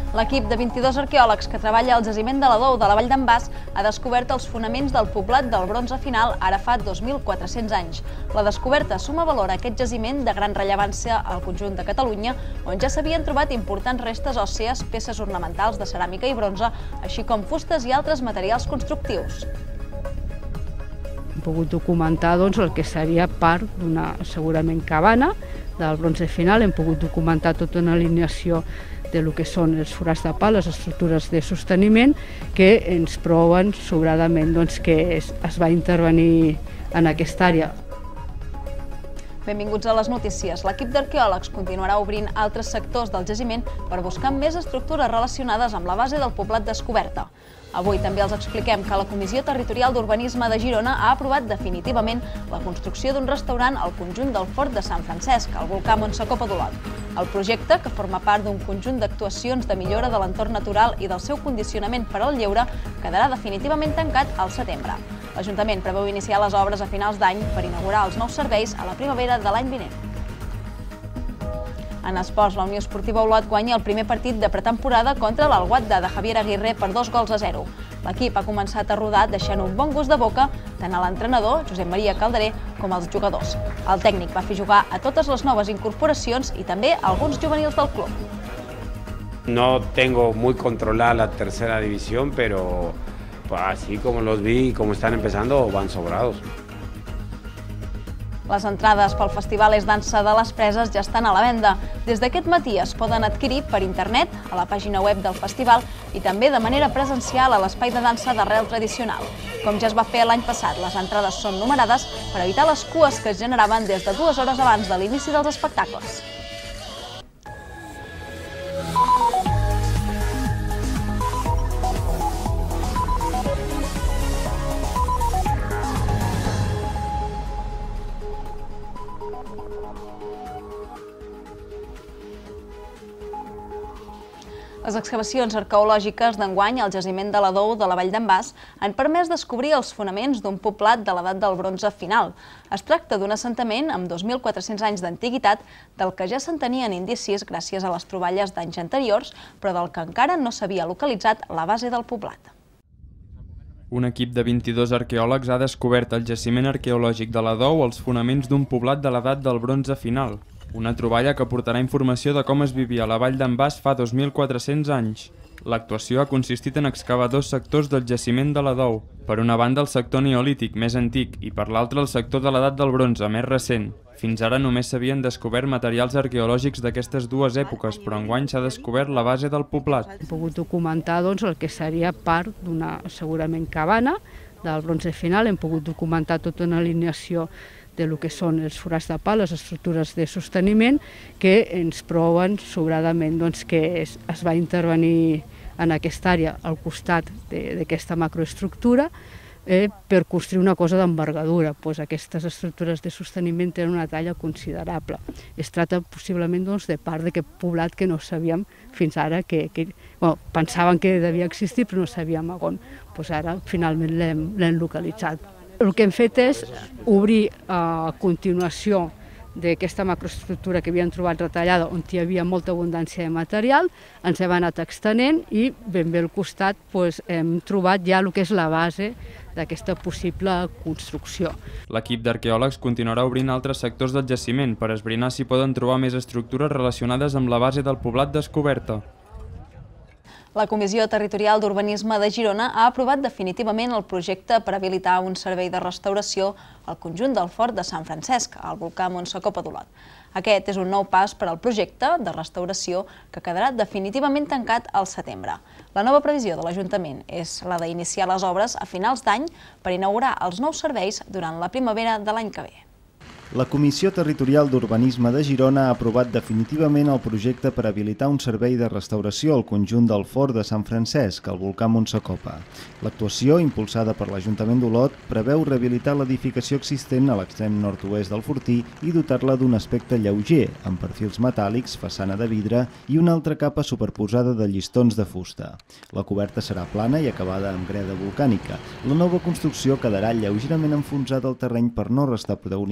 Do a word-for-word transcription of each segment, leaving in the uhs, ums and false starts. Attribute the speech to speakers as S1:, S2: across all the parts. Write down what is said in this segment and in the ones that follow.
S1: L'equip de vint-i-dos arqueòlegs que treballa al jaciment de la Dou de la Vall d'en Bas ha descobert els fonaments del poblat del bronze final ara fa dos mil quatre-cents anys. La descoberta suma valor a aquest jaciment de gran rellevància al conjunt de Catalunya, on ja s'havien trobat importants restes òssees, peces ornamentals de ceràmica i bronze, així com fustes i altres materials constructius.
S2: Hem pogut documentar doncs, el que seria part d'una, segurament, cabana del bronze final. Hem pogut documentar tota una alineació de lo que són els forats de pal, les estructures de sosteniment, que ens proven sobradament doncs, que es, es va intervenir en aquesta àrea.
S1: Benvinguts a les notícies. L'equip d'arqueòlegs continuarà obrint altres sectors del jaciment per buscar més estructures relacionades amb la base del poblat descoberta. Avui també els expliquem que la Comissió Territorial d'Urbanisme de Girona ha aprovat definitivament la construcció d'un restaurant al conjunt del Fort de Sant Francesc, al volcà Montsecop a d'Olot. El projecte, que forma part d'un conjunt d'actuacions de millora de l'entorn natural i del seu condicionament per al lleure, quedarà definitivament tancat al setembre. L'Ajuntament preveu iniciar les obres a finals d'any per inaugurar els nous serveis a la primavera de l'any vinent. En esports, la Unió Esportiva Olot guanya el primer partit de pretemporada contra l'Alguatda de Javier Aguirre per dos gols a zero. L'equip ha començat a rodar deixant un bon gust de boca tant a l'entrenador, Josep Maria Calderé, com als jugadors. El tècnic va fer jugar a totes les noves incorporacions i també a alguns juvenils del club.
S3: No tengo muy controlada la tercera división, pero así como los vi y como están empezando, van sobrados.
S1: Les entrades pel Festival És Dansa de les Preses ja estan a la venda. Des d'aquest matí es poden adquirir per internet, a la pàgina web del festival i també de manera presencial a l'espai de dansa d'arrel tradicional. Com ja es va fer l'any passat, les entrades són numerades per evitar les cues que es generaven des de dues hores abans de l'inici dels espectacles. Les excavacions arqueològiques d'enguany al jaciment de la Dou de la Vall d'en Bas han permès descobrir els fonaments d'un poblat de l'edat del bronze final. Es tracta d'un assentament amb dos mil quatre-cents anys d'antiguitat, del que ja se'n tenien indicis gràcies a les troballes d'anys anteriors, però del que encara no s'havia localitzat la base del poblat.
S4: Un equip de vint-i-dos arqueòlegs ha descobert al jaciment arqueològic de la Dou els fonaments d'un poblat de l'edat del bronze final. Una troballa que aportarà informació de com es vivia a la Vall d'en Bas fa dos mil quatre-cents anys. L'actuació ha consistit en excavar dos sectors del jaciment de la Dou. Per una banda el sector neolític, més antic, i per l'altra el sector de l'edat del bronze, més recent. Fins ara només s'havien descobert materials arqueològics d'aquestes dues èpoques, però enguany s'ha descobert la base del poblat.
S2: Hem pogut documentar doncs, el que seria part d'una, segurament, cabana del bronze final. Hem pogut documentar tota una alineació de lo que són els forats de pal, les estructures de sosteniment, que ens proven sobradament doncs, que es, es va intervenir en aquesta àrea al costat d'aquesta macroestructura eh, per construir una cosa d'envergadura. Pues aquestes estructures de sosteniment tenen una talla considerable. Es tracta possiblement doncs, de part d'aquest poblat que no sabíem fins ara, que, que bueno, pensaven que devia existir però no sabíem on. Pues ara finalment l'hem localitzat. El que hem fet és obrir a continuació d'aquesta macroestructura que havien trobat retallada, on hi havia molta abundància de material, ens hem anat extenent i ben bé al costat doncs, hem trobat ja el que és la base d'aquesta possible construcció.
S4: L'equip d'arqueòlegs continuarà obrint altres sectors del jaciment per esbrinar si poden trobar més estructures relacionades amb la base del poblat descoberta.
S1: La Comissió Territorial d'Urbanisme de Girona ha aprovat definitivament el projecte per habilitar un servei de restauració al conjunt del Fort de Sant Francesc, al volcà Montsecop a d'Olot. Aquest és un nou pas per al projecte de restauració que quedarà definitivament tancat al setembre. La nova previsió de l'Ajuntament és la d'iniciar les obres a finals d'any per inaugurar els nous serveis durant la primavera de l'any que ve.
S5: La Comissió Territorial d'Urbanisme de Girona ha aprovat definitivament el projecte per habilitar un servei de restauració al conjunt del Fort de Sant Francesc, al volcà Montsecopa. L'actuació, impulsada per l'Ajuntament d'Olot, preveu rehabilitar l'edificació existent a l'extrem nord-oest del Fortí i dotar-la d'un aspecte lleuger, amb perfils metàl·lics, façana de vidre i una altra capa superposada de llistons de fusta. La coberta serà plana i acabada amb greda volcànica. La nova construcció quedarà lleugerament enfonsada al terreny per no restar protagonisme a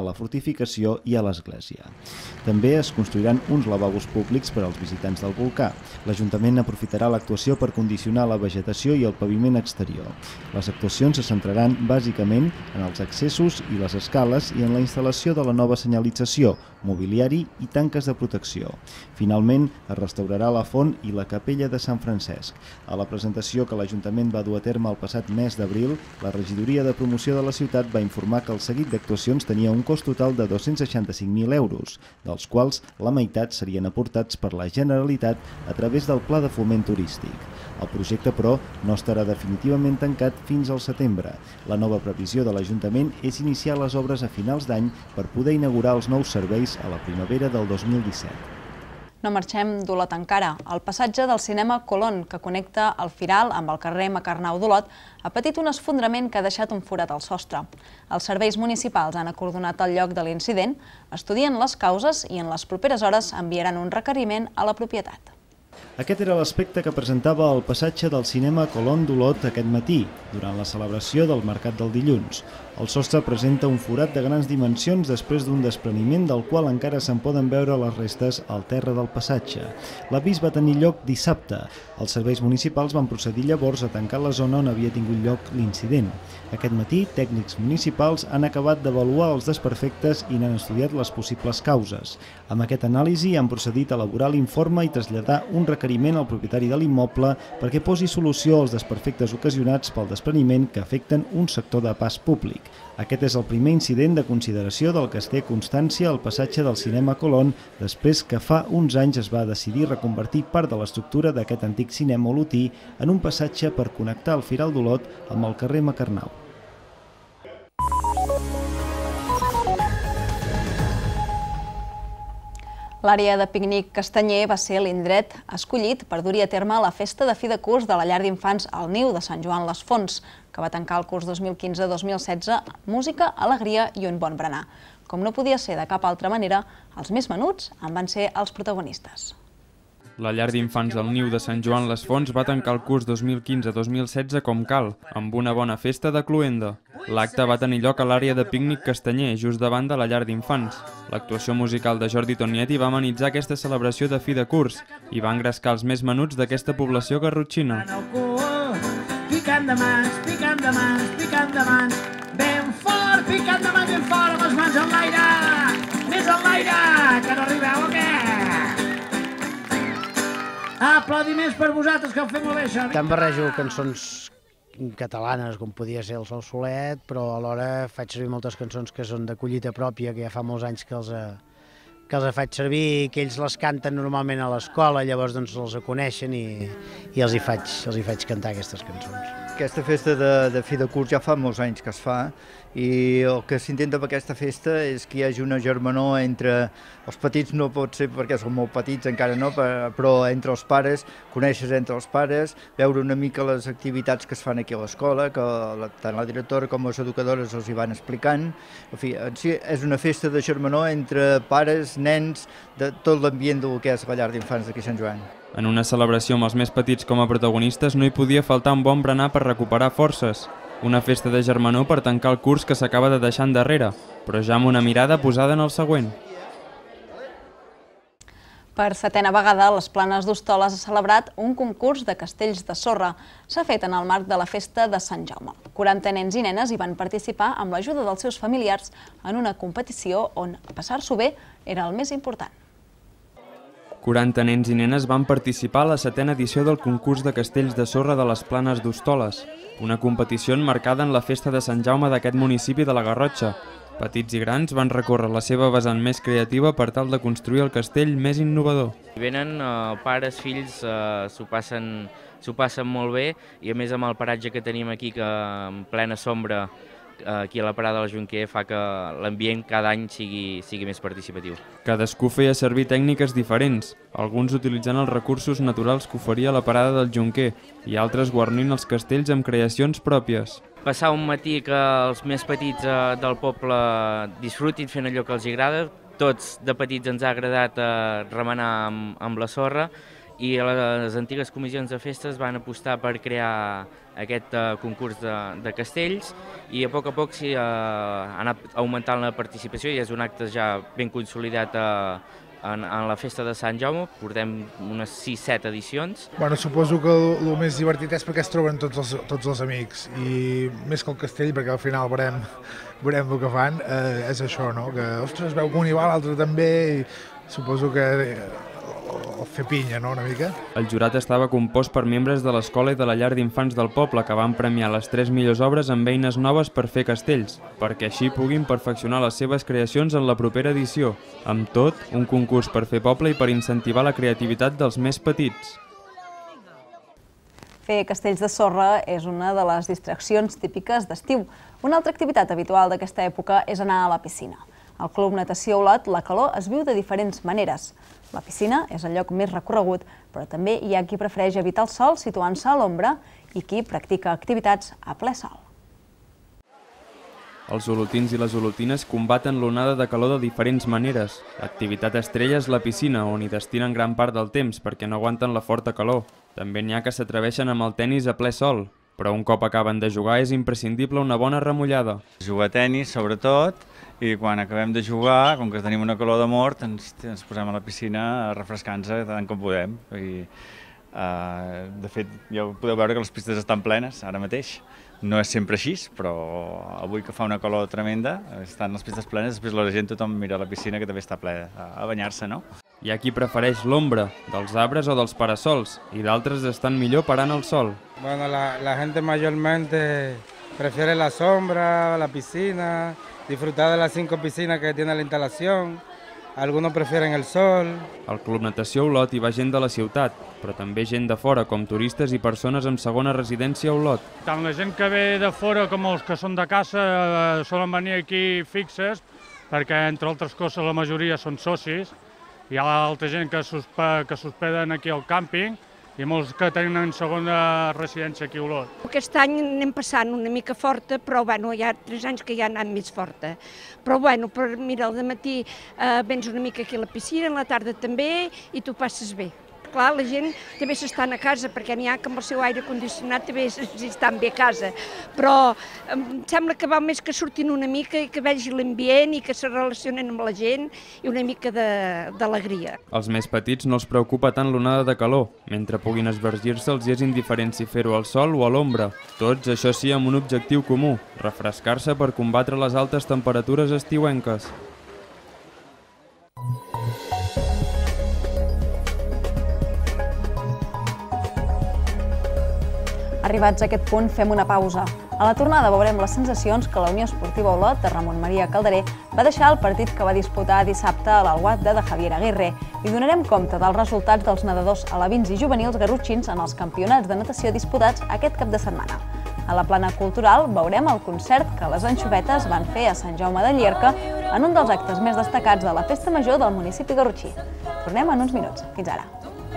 S5: la fortificació i a l'església. També es construiran uns lavabos públics per als visitants del volcà. L'Ajuntament aprofitarà l'actuació per condicionar la vegetació i el paviment exterior. Les actuacions se centraran bàsicament en els accessos i les escales i en la instal·lació de la nova senyalització, mobiliari i tanques de protecció. Finalment, es restaurarà la font i la capella de Sant Francesc. A la presentació que l'Ajuntament va dur a terme el passat mes d'abril, la Regidoria de Promoció de la ciutat va informar que el seguit d'actuacions tenia un cost total de dos-cents seixanta-cinc mil euros, dels quals la meitat serien aportats per la Generalitat a través del Pla de Foment Turístic. El projecte, però, no estarà definitivament tancat fins al setembre. La nova previsió de l'Ajuntament és iniciar les obres a finals d'any per poder inaugurar els nous serveis a la primavera del dos mil disset.
S1: No marxem d'Olot encara. El passatge del cinema Colón, que connecta el Firal amb el carrer Macarnau d'Olot, ha patit un esfondrament que ha deixat un forat al sostre. Els serveis municipals han acordonat el lloc de l'incident, estudien les causes i en les properes hores enviaran un requeriment a la propietat.
S5: Aquest era l'aspecte que presentava el passatge del cinema Colón d'Olot aquest matí, durant la celebració del mercat del dilluns. El sostre presenta un forat de grans dimensions després d'un despreniment del qual encara se'n poden veure les restes al terra del passatge. L'avís va tenir lloc dissabte. Els serveis municipals van procedir llavors a tancar la zona on havia tingut lloc l'incident. Aquest matí, tècnics municipals han acabat d'avaluar els desperfectes i n'han estudiat les possibles causes. Amb aquest anàlisi han procedit a elaborar l'informe i traslladar un requeriment al propietari de l'immoble perquè posi solució als desperfectes ocasionats pel despreniment que afecten un sector de pas públic. Aquest és el primer incident de consideració del que es té constància al passatge del cinema Colón després que fa uns anys es va decidir reconvertir part de l'estructura d'aquest antic cinema olotí en un passatge per connectar el Firal d'Olot amb el carrer Macarnau.
S1: L'àrea de pícnic Castanyer va ser l'indret escollit per dur-hi a terme la festa de fi de curs de la llar d'infants El Niu de Sant Joan les Fonts, que va tancar el curs dos mil quinze dos mil setze amb música, alegria i un bon berenar. Com no podia ser de cap altra manera, els més menuts en van ser els protagonistes.
S4: La llar d'infants del Niu de Sant Joan les Fonts va tancar el curs dos mil quinze dos mil setze com cal, amb una bona festa de cloenda. L'acte va tenir lloc a l'àrea de pícnic Castanyer, just davant de la llar d'infants. L'actuació musical de Jordi Tonietti va amenitzar aquesta celebració de fi de curs i va engrescar els més menuts d'aquesta població garrotxina.
S6: Picant de mans, picant de mans, picant de mans, ben fort, picant de mans, ben fort, amb les mans en l'aire, més en l'aire, que no arribeu o què? Aplaudiments per vosaltres, que ho fem molt bé, això.
S7: Tant barrejo cançons catalanes, com podia ser el Sol Solet, però alhora faig servir moltes cançons que són de collita pròpia, que ja fa molts anys que els, que els faig servir i que ells les canten normalment a l'escola, llavors doncs els coneixen i, i els, hi faig, els hi faig cantar aquestes cançons.
S8: Aquesta festa de, de fi de curs ja fa molts anys que es fa i el que s'intenta amb aquesta festa és que hi hagi una germanor entre els petits, no pot ser perquè són molt petits, encara no, però entre els pares, conèixer entre els pares, veure una mica les activitats que es fan aquí a l'escola, que tant la directora com les educadores els hi van explicant. En fi, en si és una festa de germanor entre pares, nens, de tot l'ambient del que és la llar d'infants d'aquí Sant Joan.
S4: En una celebració amb els més petits com a protagonistes no hi podia faltar un bon berenar per recuperar forces. Una festa de germanor per tancar el curs que s'acaba de deixar endarrere, però ja amb una mirada posada en el següent.
S1: Per setena vegada, les Planes d'Hostoles ha celebrat un concurs de castells de sorra. S'ha fet en el marc de la festa de Sant Jaume. quaranta nens i nenes hi van participar amb l'ajuda dels seus familiars en una competició on passar-s'ho bé era el més important.
S4: quaranta nens i nenes van participar a la setena edició del concurs de castells de sorra de les Planes d'Hostoles, una competició emmarcada en la festa de Sant Jaume d'aquest municipi de la Garrotxa. Petits i grans van recórrer la seva vessant més creativa per tal de construir el castell més innovador.
S9: Venen eh, pares, fills, eh, s'ho passen, s'ho passen molt bé i a més amb el paratge que tenim aquí que en plena sombra aquí a la parada del Junquer fa que l'ambient cada any sigui, sigui més participatiu.
S4: Cadascú feia servir tècniques diferents, alguns utilitzant els recursos naturals que oferia la parada del Junquer i altres guarnint els castells amb creacions pròpies.
S9: Passar un matí que els més petits eh, del poble disfrutin fent allò que els agrada. Tots de petits ens ha agradat eh, remenar amb, amb la sorra i les antigues comissions de festes van apostar per crear aquest concurs de, de castells i a poc a poc sí, ha anat augmentant la participació i és un acte ja ben consolidat a, en, en la festa de Sant Jaume, portem unes sis set edicions.
S10: Bueno, suposo que el, el més divertit és perquè es troben tots els, tots els amics i més que el castell, perquè al final veurem, veurem el que fan, eh, és això, no? Que, ostres, veu que un hi va, l'altre també, i suposo que o fer pinya, no?, una mica.
S4: El jurat estava compost per membres de l'escola i de la llar d'infants del poble que van premiar les tres millors obres amb eines noves per fer castells, perquè així puguin perfeccionar les seves creacions en la propera edició. Amb tot, un concurs per fer poble i per incentivar la creativitat dels més petits.
S1: Fer castells de sorra és una de les distraccions típiques d'estiu. Una altra activitat habitual d'aquesta època és anar a la piscina. Al Club Natació Olot, la calor es viu de diferents maneres. La piscina és el lloc més recorregut, però també hi ha qui prefereix evitar el sol situant-se a l'ombra i qui practica activitats a ple sol.
S4: Els olotins i les olotines combaten l'onada de calor de diferents maneres. L'activitat estrella és la piscina, on hi destinen gran part del temps perquè no aguanten la forta calor. També n'hi ha que s'atreveixen amb el tenis a ple sol, però un cop acaben de jugar és imprescindible una bona remullada.
S11: Jugar a tenis, sobretot, i quan acabem de jugar, com que tenim una calor de mort, ens, ens posem a la piscina a refrescar-nos tant com podem. I, uh, de fet, ja podeu veure que les pistes estan plenes ara mateix. No és sempre així, però avui que fa una calor tremenda, estan les pistes plenes, després la gent tothom mira a la piscina que també està ple a banyar-se, no?
S4: Hi ha qui prefereix l'ombra, dels arbres o dels parasols, i d'altres estan millor parant el sol.
S12: Bueno, la, la gente mayormente prefiere la sombra, la piscina, disfrutar de las cinco piscinas que tiene la instalación. Algunos prefieren el sol.
S4: Al Club Natació Olot hi va gent de la ciutat, però també gent de fora, com turistes i persones amb segona residència a Olot.
S13: Tant la gent que ve de fora com els que són de casa eh, solen venir aquí fixes, perquè entre altres coses la majoria són socis. Hi ha altra gent que s'hospeden aquí al càmping i molts que tenen segona residència aquí a Olot.
S14: Aquest any anem passant una mica forta, però bueno, hi ha tres anys que ja ha anat més forta. Però bueno, per, mira, al matí eh, vens una mica aquí a la piscina, a la tarda també, i tu passes bé. Clar, la gent també s'estan a casa, perquè n'hi ha que amb el seu aire condicionat també s'estan bé a casa. Però em sembla que val més que surtin una mica i que vegi l'ambient i que se relacionen amb la gent i una mica d'alegria.
S4: Els més petits no els preocupa tant l'onada de calor. Mentre puguin esvergir-se, els és indiferent si fer-ho al sol o a l'ombra. Tots, això sí, amb un objectiu comú, refrescar-se per combatre les altes temperatures estiuenques.
S1: Arribats a aquest punt, fem una pausa. A la tornada veurem les sensacions que la Unió Esportiva Olot de Ramon Maria Calderé va deixar al partit que va disputar dissabte a l'Alguatda de Javier Aguirre. I donarem compte dels resultats dels nedadors alevins i juvenils garrotxins en els campionats de natació disputats aquest cap de setmana. A la plana cultural veurem el concert que les Anxovetes van fer a Sant Jaume de Llierca en un dels actes més destacats de la festa major del municipi garrotxí. Tornem en uns minuts. Fins ara.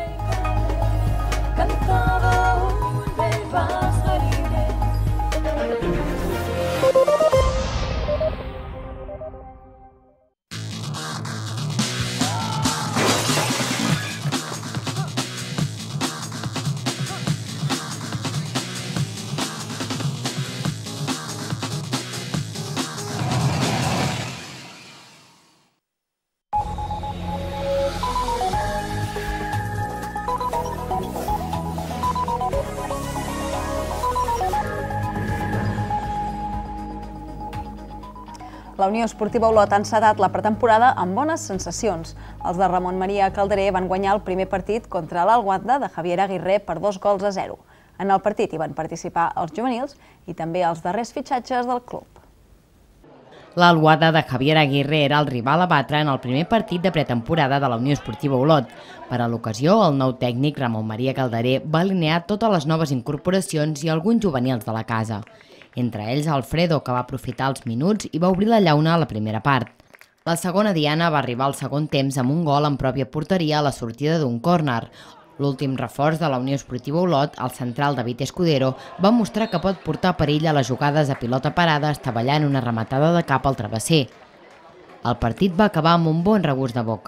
S1: La Unió Esportiva Olot ha encetat la pretemporada amb bones sensacions. Els de Ramon Maria Calderé van guanyar el primer partit contra l'Alguatda de Javier Aguirre per dos gols a zero. En el partit hi van participar els juvenils i també els darrers fitxatges del club.
S15: L'Alguatda de Javier Aguirre era el rival a batre en el primer partit de pretemporada de la Unió Esportiva Olot. Per a l'ocasió, el nou tècnic Ramon Maria Calderé va alinear totes les noves incorporacions i alguns juvenils de la casa. Entre ells Alfredo, que va aprofitar els minuts i va obrir la llauna a la primera part. La segona diana va arribar al segon temps amb un gol en pròpia porteria a la sortida d'un córner. L'últim reforç de la Unió Esportiva Olot, el central David Escudero, va mostrar que pot portar perill a les jugades a pilota parada estavellant una rematada de cap al travesser. El partit va acabar amb un bon regust de boca.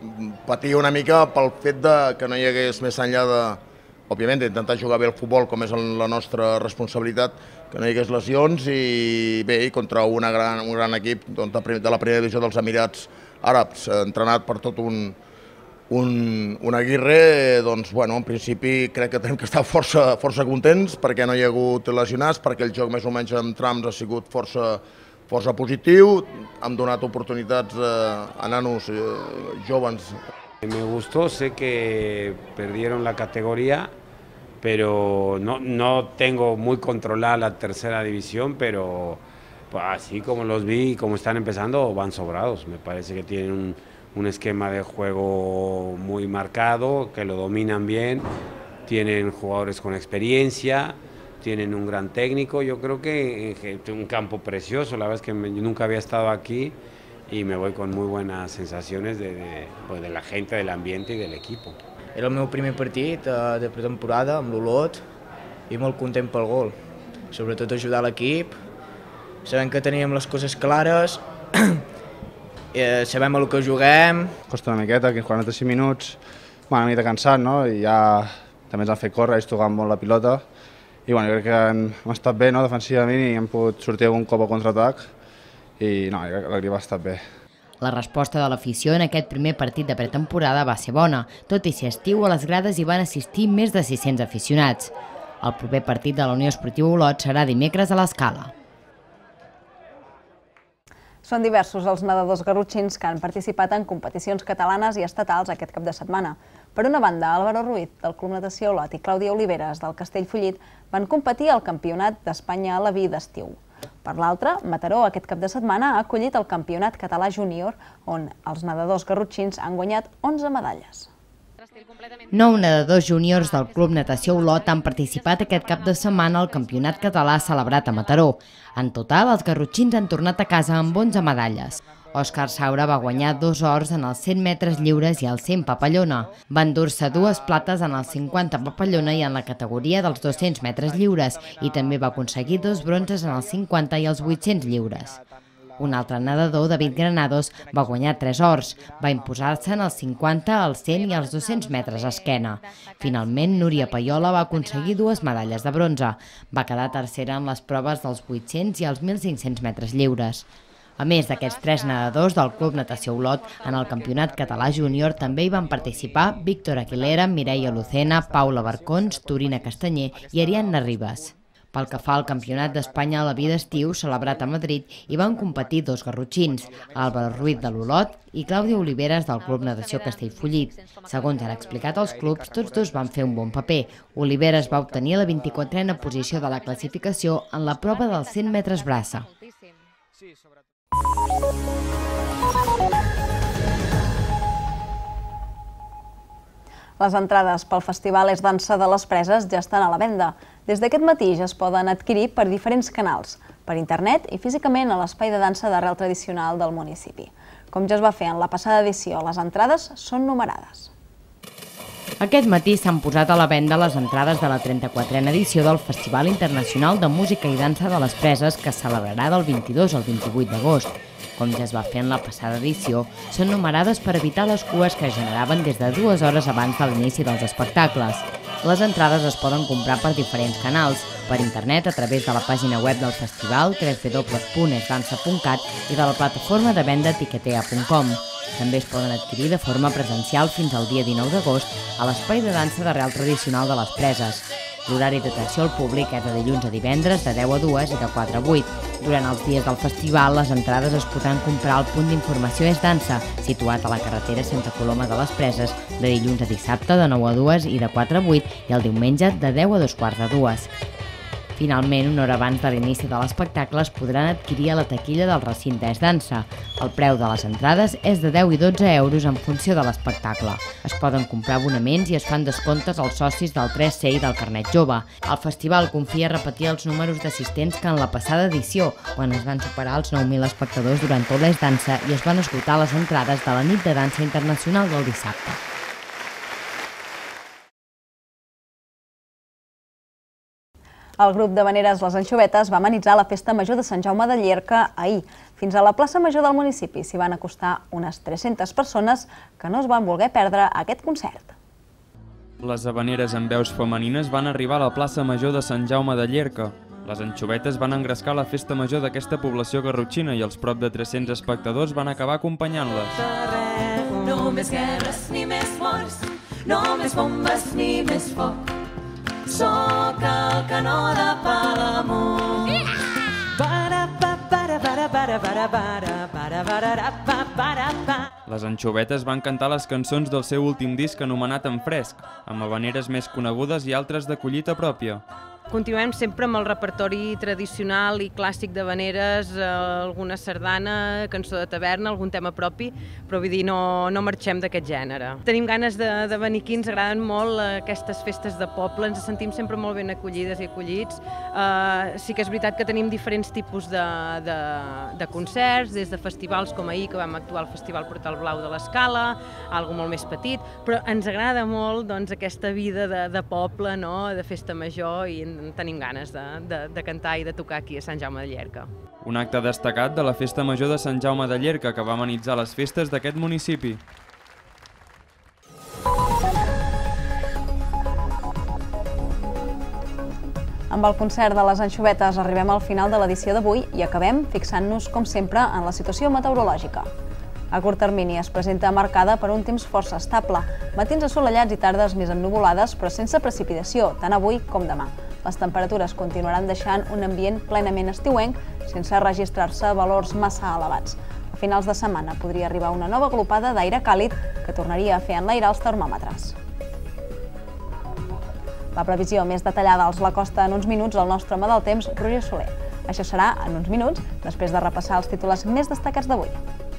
S16: patia una mica pel fet de que no hi hagués més enllà de, òbviament, d'intentar jugar bé el futbol, com és la nostra responsabilitat, que no hi hagués lesions i bé, contra una gran, un gran equip doncs, de, de la primera divisió dels Emirats Àrabs, entrenat per tot un, un, un Aguirre, doncs, bueno, en principi crec que tenim que estar força, força contents perquè no hi ha hagut lesionats, perquè el joc més o menys en trams ha sigut força, força positiu, hem donat oportunitats a nanos jóvenes.
S3: Me gustó, sé que perdieron la categoría, pero no, no tengo muy controlada la tercera división, pero pues, así como los vi y como están empezando, van sobrados. Me parece que tienen un, un esquema de juego muy marcado, que lo dominan bien, tienen jugadores con experiencia, tienen un gran técnico. Yo creo que es un campo precioso, la verdad es que me, yo nunca había estado aquí y me voy con muy buenas sensaciones de, de, pues de la gente, del ambiente y del equipo.
S17: Era el meu primer partit eh, de pretemporada amb l'Olot i molt content pel gol. Sobretot ajudar l'equip, sabem que teníem les coses clares, eh, sabem el que juguem.
S18: Costa una miqueta, que quaranta-cinc minuts, bueno, una mica cansat, no? I ja també ens han fet córrer, ells tocaven molt la pilota. I bueno, jo crec que hem, hem estat bé, no?, defensivament, i hem pogut sortir algun cop a contraatac. I no, jo crec que l'equip ha estat bé.
S15: La resposta de l'afició en aquest primer partit de pretemporada va ser bona, tot i ser estiu a les grades hi van assistir més de sis-cents aficionats. El proper partit de la Unió Esportiva Olot serà dimecres a l'Escala.
S1: Són diversos els nedadors garrotxins que han participat en competicions catalanes i estatals aquest cap de setmana. Per una banda, Álvaro Ruiz, del Club Natació Olot, i Clàudia Oliveres, del Castellfollit, van competir al Campionat d'Espanya a la Vi d'estiu. Per l'altra, Mataró aquest cap de setmana ha acollit el Campionat Català Júnior, on els nedadors garrotxins han guanyat onze medalles.
S15: Nou nedadors júniors del Club Natació Olot han participat aquest cap de setmana al Campionat Català celebrat a Mataró. En total, els garrotxins han tornat a casa amb onze medalles. Òscar Saura va guanyar dos ors en els cent metres lliures i el cent papallona. Va endur-se dues plates en el cinquanta papallona i en la categoria dels dos-cents metres lliures i també va aconseguir dos bronzes en els cinquanta i els vuit-cents lliures. Un altre nedador, David Granados, va guanyar tres ors. Va imposar-se en els cinquanta, els cent i els dos-cents metres a esquena. Finalment, Núria Paiola va aconseguir dues medalles de bronze. Va quedar tercera en les proves dels vuit-cents i els mil cinc-cents metres lliures. A més d'aquests tres nedadors del Club Natació Olot, en el Campionat Català Júnior també hi van participar Víctor Aguilera, Mireia Lucena, Paula Barcons, Torina Castanyer i Ariadna Ribas. Pel que fa al Campionat d'Espanya a la Vi d'estiu, celebrat a Madrid, hi van competir dos garrotxins, Álvaro Ruiz de l'Olot i Clàudia Oliveres del Club Natació Castellfollit. Segons han explicat els clubs, tots dos van fer un bon paper. Oliveres va obtenir la vint-i-quatrena posició de la classificació en la prova dels cent metres braça.
S1: Les entrades pel Festival És Dansa de les Preses ja estan a la venda. Des d'aquest matí ja es poden adquirir per diferents canals, per internet i físicament a l'espai de dansa d'arrel tradicional del municipi. Com ja es va fer en la passada edició, les entrades són numerades.
S15: Aquest matí s'han posat a la venda les entrades de la trenta-quatrena edició del Festival Internacional de Música i Dansa de les Preses, que es celebrarà del vint-i-dos al vint-i-vuit d'agost. Com ja es va fer en la passada edició, són numerades per evitar les cues que es generaven des de dues hores abans de l'inici dels espectacles. Les entrades es poden comprar per diferents canals, per internet a través de la pàgina web del festival w w w punt es dansa punt cat i de la plataforma de venda tiquetea punt com. També es poden adquirir de forma presencial fins al dia dinou d'agost a l'espai de dansa d'arrel tradicional de les Preses. L'horari d'atenció al públic és de dilluns a divendres de deu a dues i de quatre a vuit. Durant els dies del festival, les entrades es podran comprar al punt d'informació És Dansa, situat a la carretera Santa Coloma de les Preses, de dilluns a dissabte de nou a dues i de quatre a vuit i el diumenge de deu a dos quarts de dues. Finalment, una hora abans de l'inici de l'espectacle es podran adquirir a la taquilla del recinte És Dansa. El preu de les entrades és de deu i dotze euros en funció de l'espectacle. Es poden comprar abonaments i es fan descomptes als socis del tres C i del carnet jove. El festival confia repetir els números d'assistents que en la passada edició, quan es van superar els nou mil espectadors durant tot l'És Dansa i es van esgotar les entrades de la nit de dansa internacional del dissabte. El grup de Veneres Les Anxovetes va amenitzar la Festa Major de Sant Jaume de Llierca ahir.
S1: Fins a la plaça Major del municipi s'hi van acostar unes tres-centes persones que no es van voler perdre aquest concert.
S4: Les havaneres amb veus femenines van arribar a la plaça Major de Sant Jaume de Llierca. Les anxovetes van engrescar la festa major d'aquesta població garrotxina i els prop de tres-cents espectadors van acabar acompanyant-les.
S19: No més guerres ni més morts, no més bombes ni més foc. Soc el canó de Palamós.
S4: Les anxovetes van cantar les cançons del seu últim disc anomenat En Fresc, amb havaneres més conegudes i altres de collita pròpia.
S20: Continuem sempre amb el repertori tradicional i clàssic d'havaneres, alguna sardana, cançó de taverna, algun tema propi, però vull dir, no, no marxem d'aquest gènere. Tenim ganes de, de venir aquí, ens agraden molt aquestes festes de poble, ens sentim sempre molt ben acollides i acollits. Uh, sí que és veritat que tenim diferents tipus de, de, de concerts, des de festivals com ahir, que vam actuar al Festival Portal Blau de l'Escala, algo molt més petit, però ens agrada molt doncs, aquesta vida de, de poble, no? De festa major, i tenim ganes de, de, de cantar i de tocar aquí a Sant Jaume de Llierca.
S4: Un acte destacat de la Festa Major de Sant Jaume de Llierca que va amenitzar les festes d'aquest municipi.
S1: Amb el concert de les anxovetes arribem al final de l'edició d'avui i acabem fixant-nos, com sempre, en la situació meteorològica. A curt termini es presenta marcada per un temps força estable, matins assolellats i tardes més ennuvolades, però sense precipitació, tant avui com demà. Les temperatures continuaran deixant un ambient plenament estiuenc, sense registrar-se valors massa elevats. A finals de setmana podria arribar una nova glopada d'aire càlid que tornaria a fer enlairar els termòmetres. La previsió més detallada els l'acosta en uns minuts el nostre home del temps, Roger Soler. Això serà en uns minuts, després de repassar els titulars més destacats d'avui.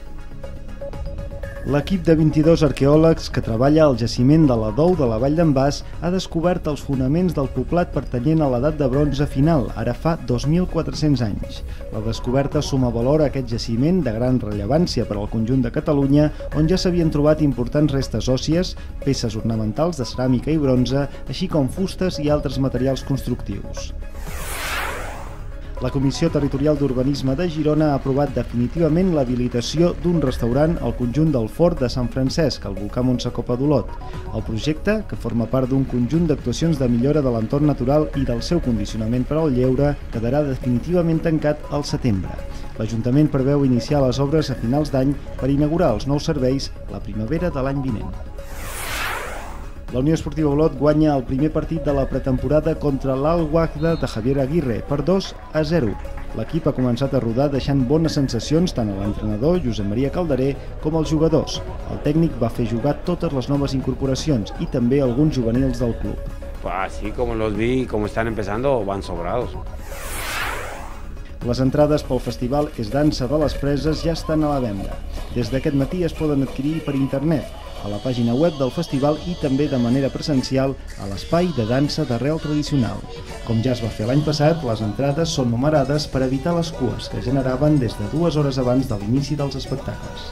S5: L'equip de vint-i-dos arqueòlegs que treballa al jaciment de la Dou de la Vall d'en Bas ha descobert els fonaments del poblat pertanyent a l'edat de bronze final, ara fa dos mil quatre-cents anys. La descoberta suma valor a aquest jaciment de gran rellevància per al conjunt de Catalunya, on ja s'havien trobat importants restes òssies, peces ornamentals de ceràmica i bronze, així com fustes i altres materials constructius. La Comissió Territorial d'Urbanisme de Girona ha aprovat definitivament l'habilitació d'un restaurant al conjunt del Fort de Sant Francesc, al volcà Montsecopa d'Olot. El projecte, que forma part d'un conjunt d'actuacions de millora de l'entorn natural i del seu condicionament per al lleure, quedarà definitivament tancat al setembre. L'Ajuntament preveu iniciar les obres a finals d'any per inaugurar els nous serveis la primavera de l'any vinent. La Unió Esportiva Olot guanya el primer partit de la pretemporada contra l'Al-Wahda de Javier Aguirre per dos a zero. L'equip ha començat a rodar deixant bones sensacions tant a l'entrenador, Josep Maria Calderé, com als jugadors. El tècnic va fer jugar totes les noves incorporacions i també alguns juvenils del club.
S3: Así como los vi, como están empezando, van sobrados.
S5: Les entrades pel festival És Dansa de les Preses ja estan a la venda. Des d'aquest matí es poden adquirir per internet, a la pàgina web del festival i també de manera presencial a l'espai de dansa d'arrel tradicional. Com ja es va fer l'any passat, les entrades són numerades per evitar les cues que generaven des de dues hores abans de l'inici dels espectacles.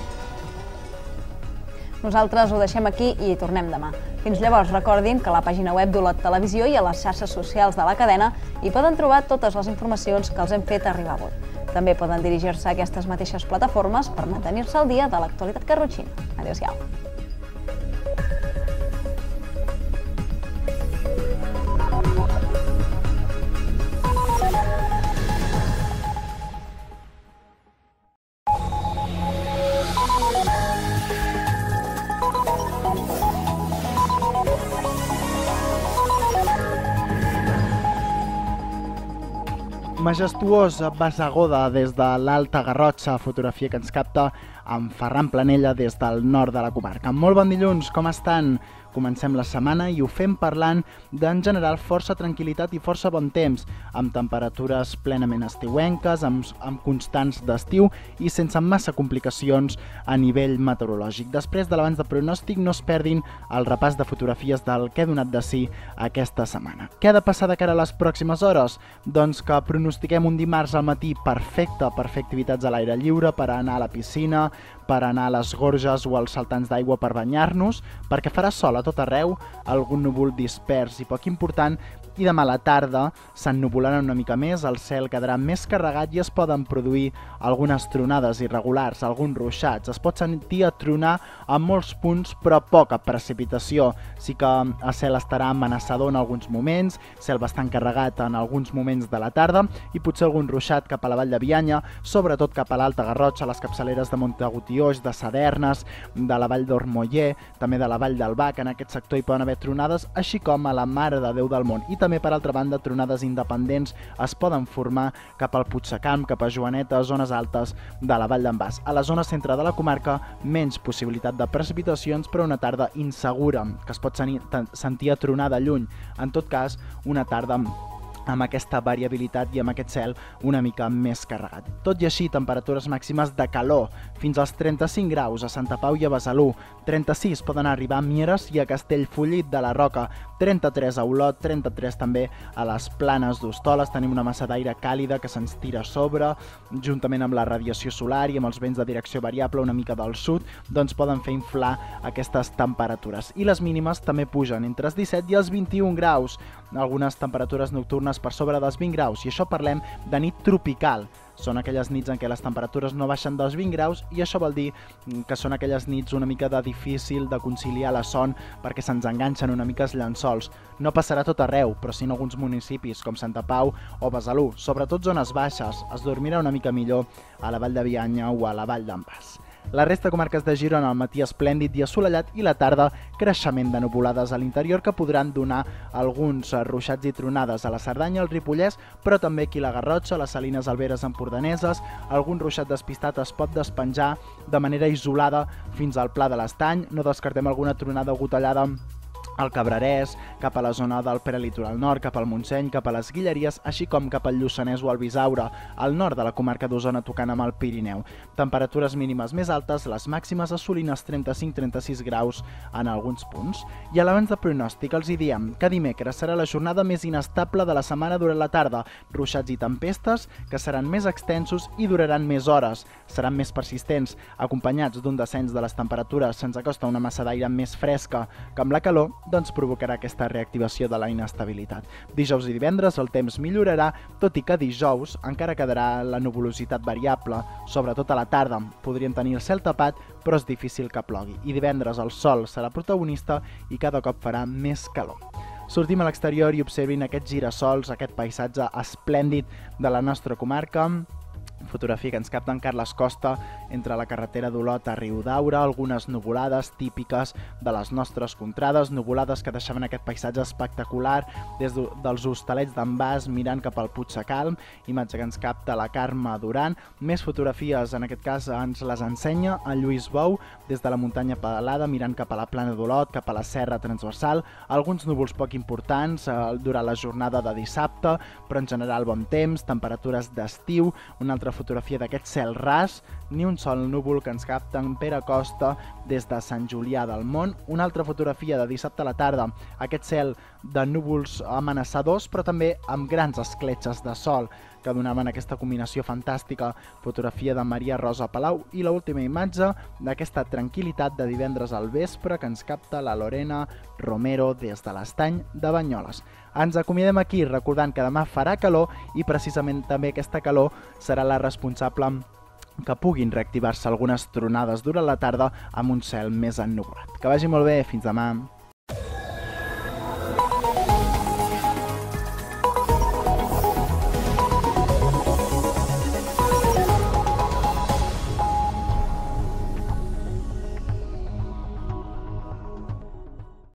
S1: Nosaltres ho deixem aquí i tornem demà. Fins llavors recordin que a la pàgina web d'Olot Televisió i a les xarxes socials de la cadena hi poden trobar totes les informacions que els hem fet arribar avui. També poden dirigir-se a aquestes mateixes plataformes per mantenir-se al dia de l'actualitat garrotxina. Adéu-siau.
S21: Majestuós Bassegoda des de l'Alta Garrotxa, fotografia que ens capta amb Ferran Planella des del nord de la comarca. Molt bon dilluns, com estan? Comencem la setmana i ho fem parlant d'en general força tranquil·litat i força bon temps, amb temperatures plenament estiuenques, amb, amb constants d'estiu i sense massa complicacions a nivell meteorològic. Després de l'abans de pronòstic no es perdin el repàs de fotografies del que ha donat de si aquesta setmana. Què ha de passar de cara a les pròximes hores? Doncs que pronostiquem un dimarts al matí perfecte per fer activitats a l'aire lliure, per anar a la piscina, per anar a les gorges o als saltants d'aigua per banyar-nos, perquè farà sol a tot arreu, algun núvol dispers i poc important, i demà a la tarda s'ennuvolarà una mica més, el cel quedarà més carregat i es poden produir algunes tronades irregulars, alguns ruixats. Es pot sentir a tronar a molts punts, però poca precipitació. Sí que el cel estarà amenaçador en alguns moments, cel bastant carregat en alguns moments de la tarda i potser algun ruixat cap a la Vall de Bianya, sobretot cap a l'Alta Garrotxa, a les capçaleres de Montagut i Oix, de Sadernes, de la Vall d'Ormoller, també de la Vall del Bac. En aquest sector hi poden haver tronades, així com a la Mare de Déu del Mont. I també, per altra banda, tronades independents es poden formar cap al Puigcecam, cap a Joaneta, zones altes de la Vall d'en Bas. A la zona centre de la comarca, menys possibilitat de precipitacions, però una tarda insegura, que es pot sentir a tronar de lluny. En tot cas, una tarda amb aquesta variabilitat i amb aquest cel una mica més carregat. Tot i així, temperatures màximes de calor, fins als trenta-cinc graus a Santa Pau i a Besalú, trenta-sis poden arribar a Mieres i a Castellfollit de la Roca, trenta-tres a Olot, trenta-tres també a les Planes d'Hostoles. Tenim una massa d'aire càlida que se'ns tira a sobre, juntament amb la radiació solar i amb els vents de direcció variable una mica del sud, doncs poden fer inflar aquestes temperatures. I les mínimes també pugen entre els disset i els vint-i-un graus, algunes temperatures nocturnes per sobre dels vint graus, i això parlem de nit tropical. Són aquelles nits en què les temperatures no baixen dels vint graus i això vol dir que són aquelles nits una mica de difícil de conciliar la son perquè se'ns enganxen una mica els llençols. No passarà tot arreu, però sí en alguns municipis com Santa Pau o Besalú, sobretot zones baixes. Es dormirà una mica millor a la Vall de Bianya o a la Vall d'en Bas. La resta de comarques de Girona, al matí esplèndid i assolellat, i la tarda creixement de nuvolades a l'interior que podran donar alguns ruixats i tronades a la Cerdanya, al Ripollès, però també aquí a la Garrotxa, a les Salines Alberes empordaneses. Algun ruixat despistat es pot despenjar de manera isolada fins al Pla de l'Estany. No descartem alguna tronada o gotellada al Cabrerès, cap a la zona del prelitoral nord, cap al Montseny, cap a les Guilleries, així com cap al Lluçanès o al Bisaure, al nord de la comarca d'Osona tocant amb el Pirineu. Temperatures mínimes més altes, les màximes assolint els trenta-cinc a trenta-sis graus en alguns punts. I a l'abans de pronòstic els hi diem que dimecres serà la jornada més inestable de la setmana durant la tarda, ruixats i tempestes que seran més extensos i duraran més hores, seran més persistents, acompanyats d'un descens de les temperatures. Se'ns acosta una massa d'aire més fresca que amb la calor doncs provocarà aquesta reactivació de la inestabilitat. Dijous i divendres el temps millorarà, tot i que dijous encara quedarà la nuvolositat variable, sobretot a la tarda. Podríem tenir el cel tapat, però és difícil que plogui. I divendres el sol serà protagonista i cada cop farà més calor. Sortim a l'exterior i observin aquests girassols, aquest paisatge esplèndid de la nostra comarca. Fotografia que ens capta en Carles Costa entre la carretera d'Olot a Riudaura, algunes nuvolades típiques de les nostres contrades, nuvolades que deixaven aquest paisatge espectacular des dels Hostalets d'en Bas mirant cap al Puigcecalm, imatge que ens capta la Carme Duran. Més fotografies, en aquest cas ens les ensenya el Lluís Bou des de la muntanya Pedalada mirant cap a la Plana d'Olot, cap a la Serra Transversal, alguns núvols poc importants eh, durant la jornada de dissabte, però en general bon temps, temperatures d'estiu. Una altra fotografia d'aquest cel ras, ni un sol núvol que ens capta en Pere Costa des de Sant Julià del Mont. Una altra fotografia de dissabte a la tarda, aquest cel de núvols amenaçadors, però també amb grans escletxes de sol que donaven aquesta combinació fantàstica. Fotografia de Maria Rosa Palau i l'última imatge d'aquesta tranquil·litat de divendres al vespre que ens capta la Lorena Romero des de l'Estany de Banyoles. Ens acomiadem aquí recordant que demà farà calor i precisament també aquesta calor serà la responsable que puguin reactivar-se algunes tronades durant la tarda amb un cel més ennuvolat. Que vagi molt bé, fins demà!